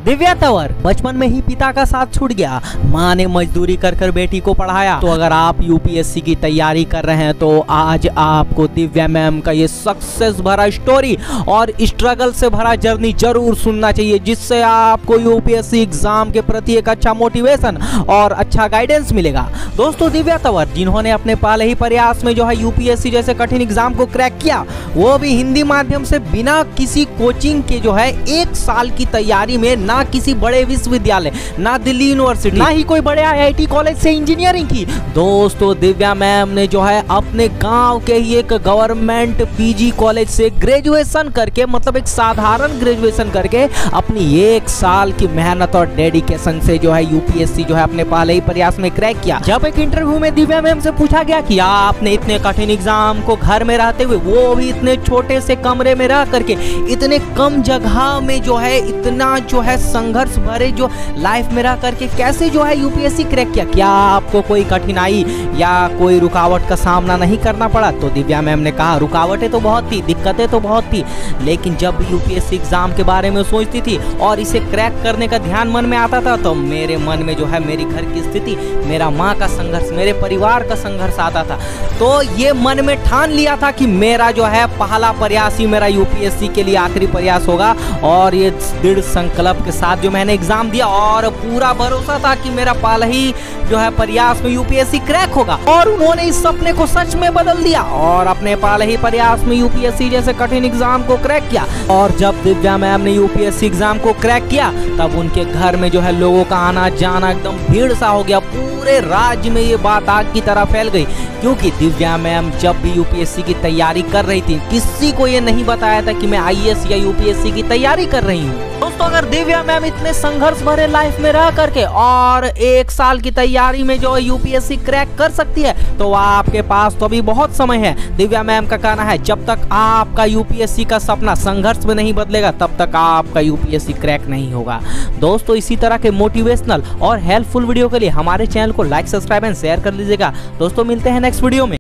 दिव्या तंवर बचपन में ही पिता का साथ छूट गया, माँ ने मजदूरी कर कर बेटी को पढ़ाया। तो अगर आप यूपीएससी की तैयारी कर रहे हैं तो आज आपको दिव्या मैम का ये सक्सेस भरा स्टोरी और स्ट्रगल से भरा जर्नी जरूर सुनना चाहिए, जिससे आपको यूपीएससी एग्जाम के प्रति एक अच्छा मोटिवेशन और अच्छा गाइडेंस मिलेगा। दोस्तों, दिव्या तंवर जिन्होंने अपने पहले ही प्रयास में जो है यूपीएससी जैसे कठिन एग्जाम को क्रैक किया, वो भी हिंदी माध्यम से बिना किसी कोचिंग के जो है 1 साल की तैयारी में, ना किसी बड़े विश्वविद्यालय, ना दिल्ली यूनिवर्सिटी, ना ही कोई बड़े आईआईटी कॉलेज से इंजीनियरिंग की। दोस्तों, दिव्या मैम ने जो है अपने गांव के ही एक गवर्नमेंट पीजी कॉलेज से ग्रेजुएशन करके, मतलब एक साधारण ग्रेजुएशन करके, अपनी 1 साल की मेहनत और डेडिकेशन से जो है यूपीएससी जो है अपने पहले ही प्रयास में क्रैक किया। जब एक इंटरव्यू में दिव्या मैम से पूछा गया कि आपने इतने कठिन एग्जाम को घर में रहते हुए, वो भी इतने छोटे से कमरे में रह करके, इतने कम जगह में जो है इतना जो है संघर्ष भरे जो लाइफ में रह करके कैसे जो है यूपीएससी क्रैक किया, क्या आपको कोई कठिनाई या कोई रुकावट का सामना नहीं करना पड़ा? तो दिव्या मैम ने कहा, रुकावटें तो बहुत थी, दिक्कतें तो बहुत थी, लेकिन जब भी यूपीएससी एग्जाम के बारे में सोचती थी और इसे क्रैक करने का ध्यान मन में आता था, तो मेरे मन में जो है मेरी घर की स्थिति, मेरा माँ का संघर्ष, मेरे परिवार का संघर्ष आता था। तो ये मन में ठान लिया था कि मेरा जो है पहला प्रयास ही मेरा यूपीएससी के लिए आखिरी प्रयास होगा, और ये दृढ़ संकल्प के साथ जो मैंने एग्जाम दिया और पूरा भरोसा था कि मेरा पहला ही जो है प्रयास में यूपीएससी क्रैक होगा, और उन्होंने इस सपने को सच में बदल दिया और अपने पहले ही प्रयास में यूपीएससी जैसे कठिन एग्जाम को क्रैक किया। और जब दिव्या मैम ने यूपीएससी एग्जाम को क्रैक किया, तब उनके घर में जो है लोगों का आना जाना एकदम भीड़ सा हो गया। पूरे राज्य में ये बात आग की तरह फैल गई, क्योंकि दिव्या मैम जब भी यूपीएससी की तैयारी कर रही थी, किसी को ये नहीं बताया था कि मैं आईएएस या यूपीएससी की तैयारी कर रही हूँ। दोस्तों, अगर दिव्या मैम इतने संघर्ष भरे लाइफ में रह करके और 1 साल की तैयारी में जो यूपीएससी क्रैक कर सकती है, तो आपके पास तो अभी बहुत समय है। दिव्या मैम का कहना है, जब तक आपका यूपीएससी का सपना संघर्ष में नहीं बदलेगा, तब तक आपका यूपीएससी क्रैक नहीं होगा। दोस्तों, इसी तरह के मोटिवेशनल और हेल्पफुल वीडियो के लिए हमारे चैनल को लाइक, सब्सक्राइब एंड शेयर कर लीजिएगा। दोस्तों, मिलते हैं नेक्स्ट वीडियो में।